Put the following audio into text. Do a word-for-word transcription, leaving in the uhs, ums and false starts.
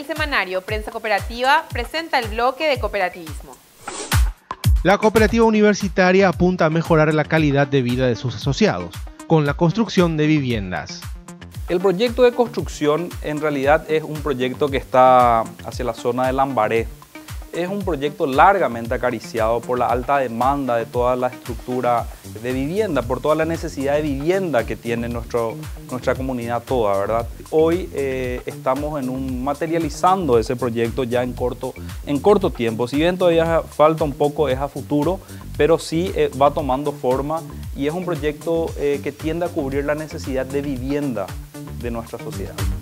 semanario Prensa Cooperativa presenta el bloque de cooperativismo. La cooperativa universitaria apunta a mejorar la calidad de vida de sus asociados, con la construcción de viviendas. El proyecto de construcción en realidad es un proyecto que está hacia la zona de Lambaré. Es un proyecto largamente acariciado por la alta demanda de toda la estructura de vivienda, por toda la necesidad de vivienda que tiene nuestro, nuestra comunidad toda, ¿verdad? Hoy eh, estamos en un, materializando ese proyecto ya en corto, en corto tiempo. Si bien todavía falta un poco, es a futuro, pero sí eh, va tomando forma y es un proyecto eh, que tiende a cubrir la necesidad de vivienda de nuestra sociedad.